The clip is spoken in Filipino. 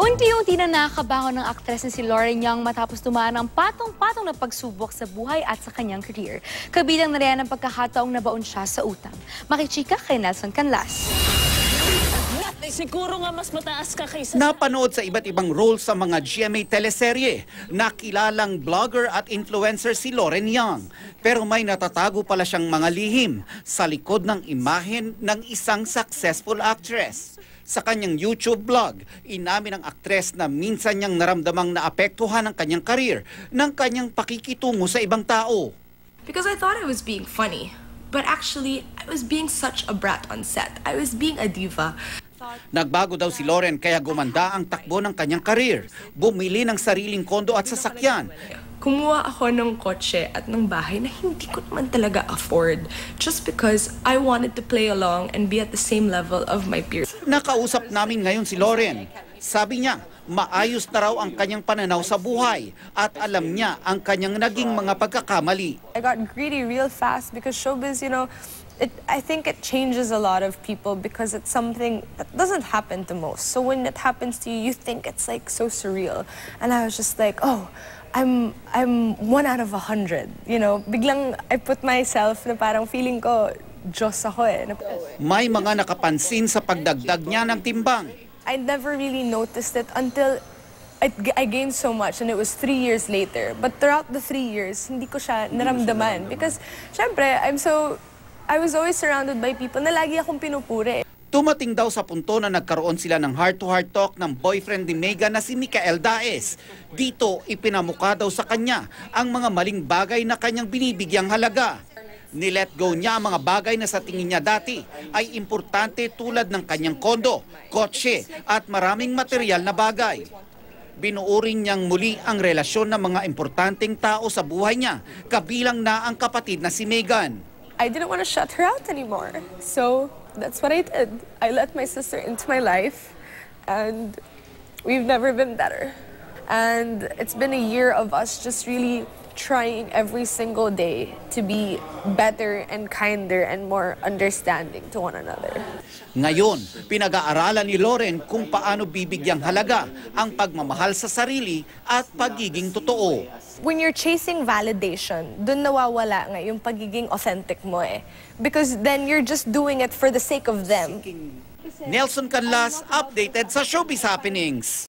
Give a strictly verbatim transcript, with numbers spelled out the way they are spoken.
Unti-unti na nakakabangon ng aktres na si Lauren Young matapos dumaan ang patong-patong na pagsubok sa buhay at sa kanyang career. Kabilang na rin ang pagkakataong nabaon siya sa utang. Makichika kay Nelson Canlas. Siguro nga mas mataas ka kaysa... Napanood sa iba't ibang roles sa mga G M A teleserye. Nakilalang vlogger at influencer si Lauren Young. Pero may natatago pala siyang mga lihim sa likod ng imahen ng isang successful actress. Sa kanyang YouTube vlog, inamin ng aktres na minsan niyang naramdamang naapektuhan ang kanyang career ng kanyang pakikitungo sa ibang tao. Because I thought I was being funny, but actually I was being such a brat on set. I was being a diva. Nagbago daw si Lauren kaya gumanda ang takbo ng kanyang career. Bumili ng sariling kondo at sasakyan. Kumuha ako ng kotse at ng bahay na hindi ko naman talaga afford just because I wanted to play along and be at the same level of my peers. Nakausap namin ngayon si Lauren. Sabi niya, maayos na raw ang kanyang pananaw sa buhay at alam niya ang kanyang naging mga pagkakamali. I got greedy real fast because showbiz, you know, It, I think it changes a lot of people because it's something that doesn't happen to most. So when it happens to you, you think it's like so surreal. And I was just like, oh, I'm I'm one out of a hundred. You know, biglang I put myself na parang feeling ko, Diyos ako eh. May mga nakapansin sa pagdagdag niya ng timbang. I never really noticed it until I, I gained so much and it was three years later. But throughout the three years, hindi ko siya naramdaman. Because, syempre, I'm so... I was always surrounded by people na lagi akong pinupuri. Tumating daw sa punto na nagkaroon sila ng heart-to-heart talk ng boyfriend ni Megan na si Micael Daes. Dito, ipinamukha daw sa kanya ang mga maling bagay na kanyang binibigyang halaga. Nilet go niya ang mga bagay na sa tingin niya dati ay importante tulad ng kanyang kondo, kotse at maraming material na bagay. Binuuring niyang muli ang relasyon ng mga importanteng tao sa buhay niya, kabilang na ang kapatid na si Megan. I didn't want to shut her out anymore. So that's what I did. I let my sister into my life and we've never been better. And it's been a year of us just really trying every single day to be better and kinder and more understanding to one another. Ngayon, pinag-aaralan ni Lauren kung paano bibigyang halaga ang pagmamahal sa sarili at pagiging totoo. When you're chasing validation, dun nawawala nga yung pagiging authentic mo eh. Because then you're just doing it for the sake of them. Nelson Canlas, updated sa Showbiz Happenings.